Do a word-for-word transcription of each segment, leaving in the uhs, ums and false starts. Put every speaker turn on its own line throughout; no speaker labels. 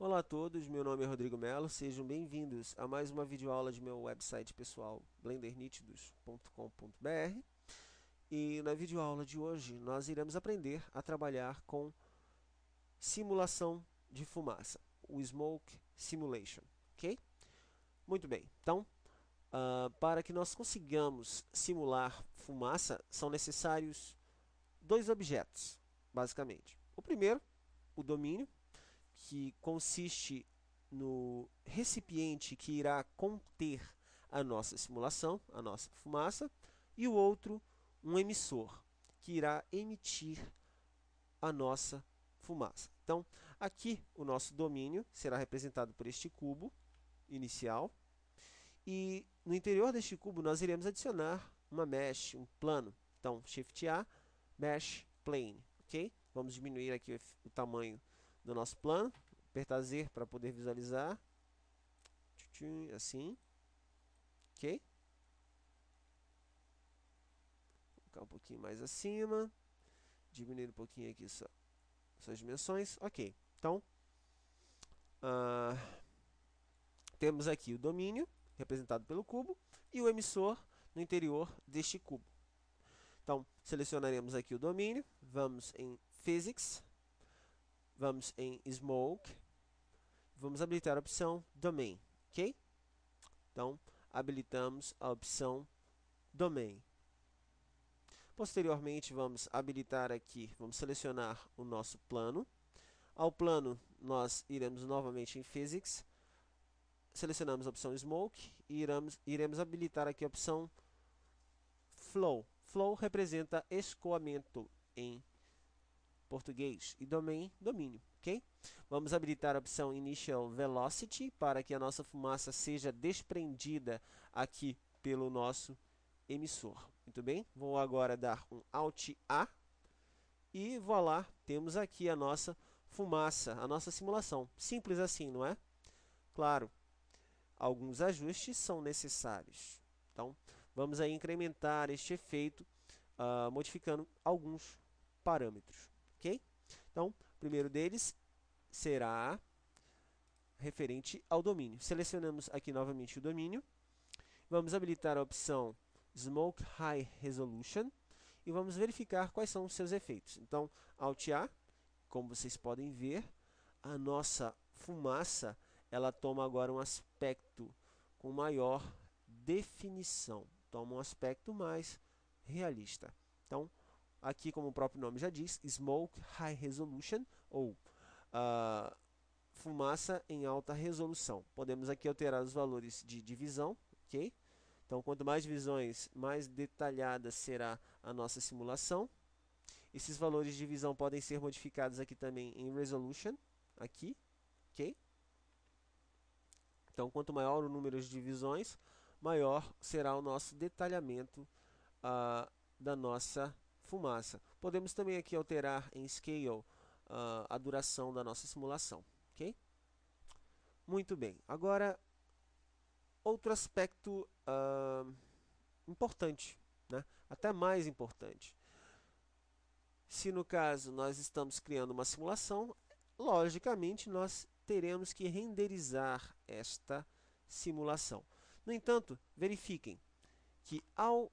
Olá a todos, meu nome é Rodrigo Melo, sejam bem-vindos a mais uma videoaula de meu website pessoal blender nítidos ponto com ponto br. E na videoaula de hoje nós iremos aprender a trabalhar com simulação de fumaça, o Smoke Simulation, ok? Muito bem, então uh, para que nós consigamos simular fumaça são necessários dois objetos, basicamente. O primeiro, o domínio, que consiste no recipiente que irá conter a nossa simulação, a nossa fumaça, e o outro, um emissor, que irá emitir a nossa fumaça. Então, aqui o nosso domínio será representado por este cubo inicial, e no interior deste cubo nós iremos adicionar uma mesh, um plano. Então, Shift A, Mesh Plane, ok? Vamos diminuir aqui o tamanho do nosso plano, apertar Z para poder visualizar, assim, ok? Vou colocar um pouquinho mais acima, diminuir um pouquinho aqui só, suas dimensões, ok. Então, uh, temos aqui o domínio, representado pelo cubo, e o emissor no interior deste cubo. Então, selecionaremos aqui o domínio, vamos em Physics, vamos em Smoke, vamos habilitar a opção Domain, ok? Então, habilitamos a opção Domain. Posteriormente, vamos habilitar aqui, vamos selecionar o nosso plano. Ao plano, nós iremos novamente em Physics, selecionamos a opção Smoke e iremos, iremos habilitar aqui a opção Flow. Flow representa escoamento em português e Domain, domínio, ok? Vamos habilitar a opção Initial Velocity para que a nossa fumaça seja desprendida aqui pelo nosso emissor. Muito bem, vou agora dar um Alt A e voilá, temos aqui a nossa fumaça, a nossa simulação. Simples assim, não é? Claro, alguns ajustes são necessários. Então, vamos aí incrementar este efeito, uh, modificando alguns parâmetros, ok? Então, o primeiro deles será referente ao domínio. Selecionamos aqui novamente o domínio. Vamos habilitar a opção Smoke High Resolution e vamos verificar quais são os seus efeitos. Então, Alt A, como vocês podem ver, a nossa fumaça ela toma agora um aspecto com maior definição, toma um aspecto mais realista. Então, aqui como o próprio nome já diz, Smoke High Resolution, ou uh, fumaça em alta resolução. Podemos aqui alterar os valores de divisão, ok? Então, quanto mais divisões, mais detalhada será a nossa simulação. Esses valores de divisão podem ser modificados aqui também em Resolution, aqui, ok? Então, quanto maior o número de divisões, maior será o nosso detalhamento uh, da nossa fumaça. Podemos também aqui alterar em Scale uh, a duração da nossa simulação, ok? Muito bem. Agora, outro aspecto uh, importante, né? Até mais importante. Se no caso nós estamos criando uma simulação, logicamente nós teremos que renderizar esta simulação. No entanto, verifiquem que ao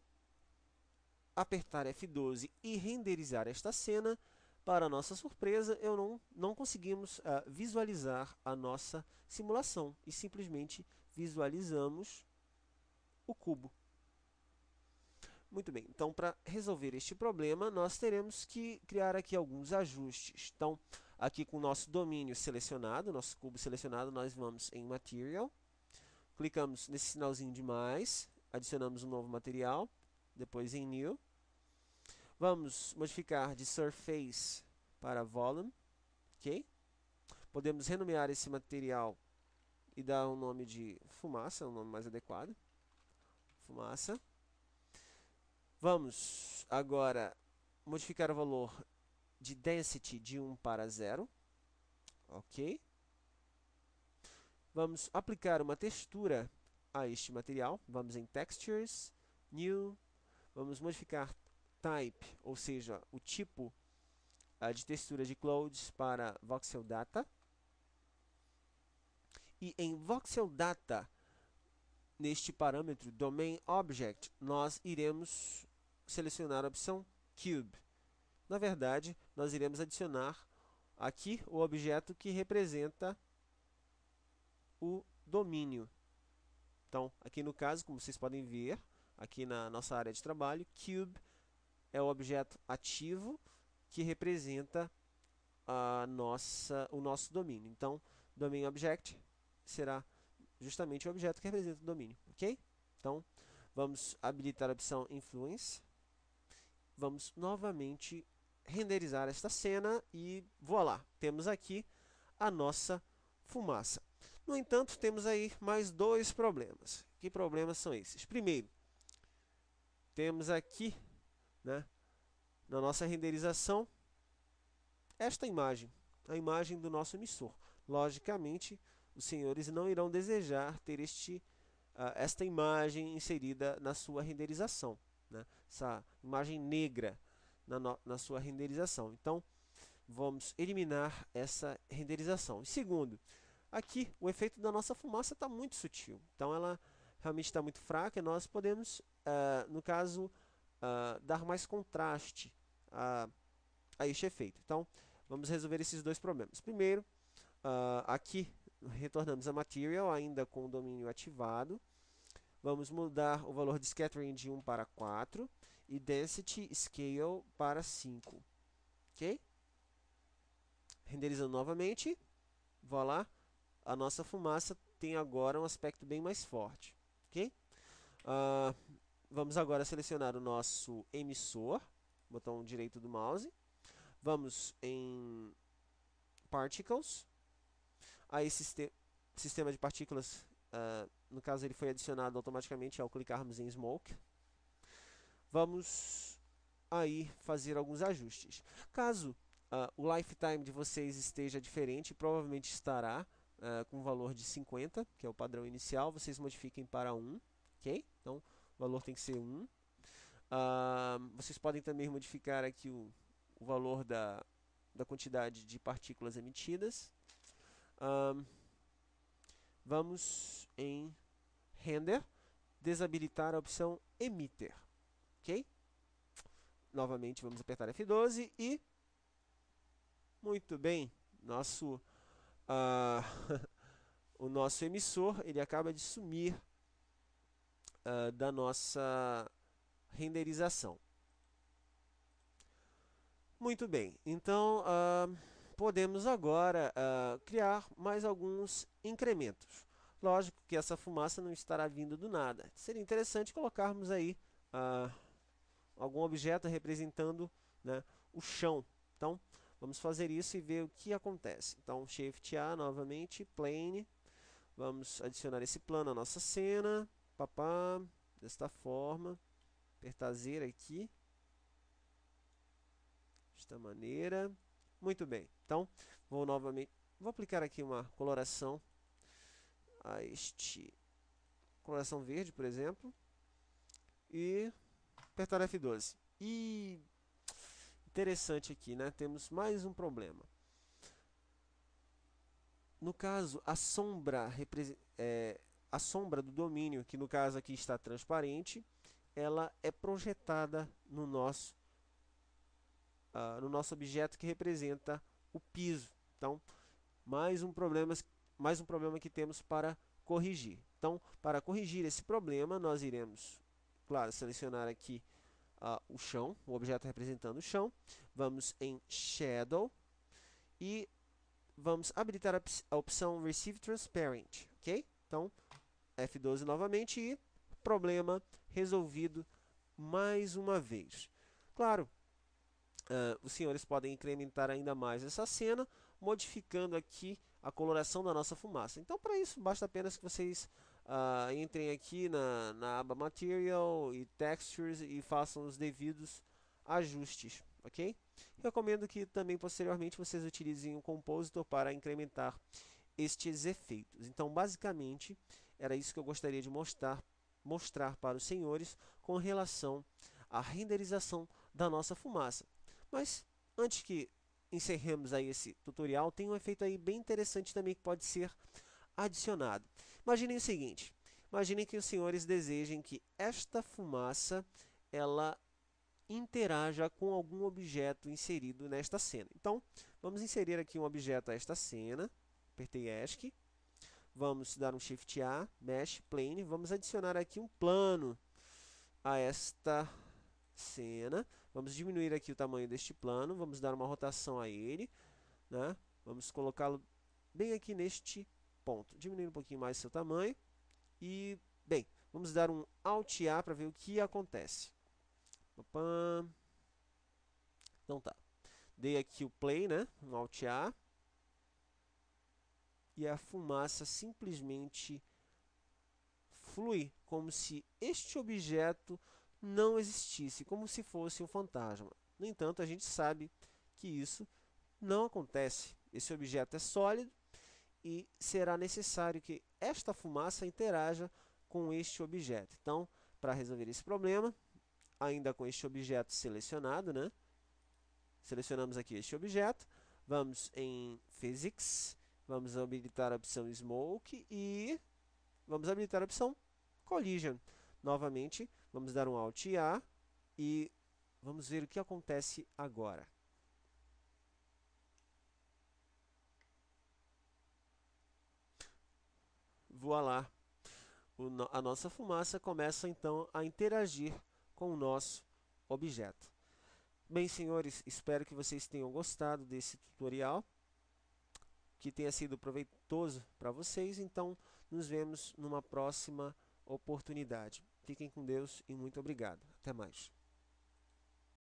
apertar F doze e renderizar esta cena, para nossa surpresa, eu não, não conseguimos uh, visualizar a nossa simulação e simplesmente visualizamos o cubo. Muito bem, então para resolver este problema, nós teremos que criar aqui alguns ajustes. Então, aqui com o nosso domínio selecionado, nosso cubo selecionado, nós vamos em Material, clicamos nesse sinalzinho de mais, adicionamos um novo material, depois em New. Vamos modificar de Surface para Volume, ok? Podemos renomear esse material e dar um nome de fumaça, um nome mais adequado. Fumaça. Vamos agora modificar o valor de Density de um para zero. Ok. Vamos aplicar uma textura a este material. Vamos em Textures, New. Vamos modificar Type, ou seja, o tipo uh, de textura de Clouds para Voxel Data. E em voxel data, neste parâmetro domain object, nós iremos selecionar a opção cube. Na verdade, nós iremos adicionar aqui o objeto que representa o domínio. Então, aqui no caso, como vocês podem ver, aqui na nossa área de trabalho, cube é o objeto ativo que representa a nossa, o nosso domínio. Então, domain object será justamente o objeto que representa o domínio, ok? Então, vamos habilitar a opção influence. Vamos novamente renderizar esta cena e voilá, temos aqui a nossa fumaça. No entanto, temos aí mais dois problemas. Que problemas são esses? Primeiro, temos aqui, né, na nossa renderização, esta imagem, a imagem do nosso emissor. Logicamente, os senhores não irão desejar ter este, uh, esta imagem inserida na sua renderização, né? Essa imagem negra na, no, na sua renderização. Então, vamos eliminar essa renderização. E segundo, aqui o efeito da nossa fumaça está muito sutil. Então, ela realmente está muito fraca e nós podemos, uh, no caso, uh, dar mais contraste a, a este efeito. Então, vamos resolver esses dois problemas. Primeiro, uh, aqui retornamos a Material, ainda com o domínio ativado. Vamos mudar o valor de Scattering de um para quatro e Density Scale para cinco. Ok? Renderizando novamente. Voilá, a nossa fumaça tem agora um aspecto bem mais forte. Ok? Uh, vamos agora selecionar o nosso emissor, botão direito do mouse. Vamos em Particles. Aí esse sistema de partículas, uh, no caso ele foi adicionado automaticamente ao clicarmos em Smoke. Vamos aí fazer alguns ajustes. Caso uh, o lifetime de vocês esteja diferente, provavelmente estará uh, com o valor de cinquenta, que é o padrão inicial, vocês modifiquem para um, ok? Então o valor tem que ser um. Uh, vocês podem também modificar aqui o, o valor da, da quantidade de partículas emitidas. Um, vamos em Render, desabilitar a opção Emitter, ok? Novamente vamos apertar F doze e muito bem, nosso uh, o nosso emissor ele acaba de sumir uh, da nossa renderização. Muito bem, então uh, podemos agora uh, criar mais alguns incrementos. Lógico que essa fumaça não estará vindo do nada. Seria interessante colocarmos aí uh, algum objeto representando, né, o chão. Então, vamos fazer isso e ver o que acontece. Então, Shift A novamente, Plane. Vamos adicionar esse plano à nossa cena. Papá, desta forma. Apertar Z aqui. Desta maneira. Muito bem. Então, vou novamente... Vou aplicar aqui uma coloração a este... Coloração verde, por exemplo. E apertar F doze. E... Interessante aqui, né? Temos mais um problema. No caso, a sombra, é, a sombra do domínio, que no caso aqui está transparente, ela é projetada no nosso, uh, no nosso objeto que representa o piso. Então, mais um problema, mais um problema que temos para corrigir. Então, para corrigir esse problema, nós iremos, claro, selecionar aqui uh, o chão, o objeto representando o chão. Vamos em Shadow e vamos habilitar a, a opção Receive Transparent, ok? Então, F doze novamente e problema resolvido mais uma vez. Claro, uh, os senhores podem incrementar ainda mais essa cena, modificando aqui a coloração da nossa fumaça. Então, para isso, basta apenas que vocês uh, entrem aqui na, na aba Material e Textures e façam os devidos ajustes, ok? Recomendo que também posteriormente vocês utilizem o Compositor para incrementar estes efeitos. Então, basicamente, era isso que eu gostaria de mostrar, mostrar para os senhores com relação à renderização da nossa fumaça. Mas, antes que encerremos aí esse tutorial, tem um efeito aí bem interessante também que pode ser adicionado. Imaginem o seguinte, imaginem que os senhores desejem que esta fumaça ela interaja com algum objeto inserido nesta cena. Então, vamos inserir aqui um objeto a esta cena, apertei ESC, vamos dar um Shift A, Mesh, Plane, vamos adicionar aqui um plano a esta cena, vamos diminuir aqui o tamanho deste plano, vamos dar uma rotação a ele, né? Vamos colocá-lo bem aqui neste ponto, diminuir um pouquinho mais seu tamanho, e, bem, vamos dar um Alt A para ver o que acontece. Opa. Então tá, dei aqui o play, né? Um Alt A, e a fumaça simplesmente flui, como se este objeto não existisse, como se fosse um fantasma. No entanto, a gente sabe que isso não acontece. Esse objeto é sólido e será necessário que esta fumaça interaja com este objeto. Então, para resolver esse problema, ainda com este objeto selecionado, né? Selecionamos aqui este objeto, vamos em Physics, vamos habilitar a opção Smoke e vamos habilitar a opção Collision. Novamente, vamos dar um Alt A e vamos ver o que acontece agora. Voilá! O no- a nossa fumaça começa então a interagir com o nosso objeto. Bem, senhores, espero que vocês tenham gostado desse tutorial, que tenha sido proveitoso para vocês. Então, nos vemos numa próxima oportunidade. Fiquem com Deus e muito obrigado. Até mais.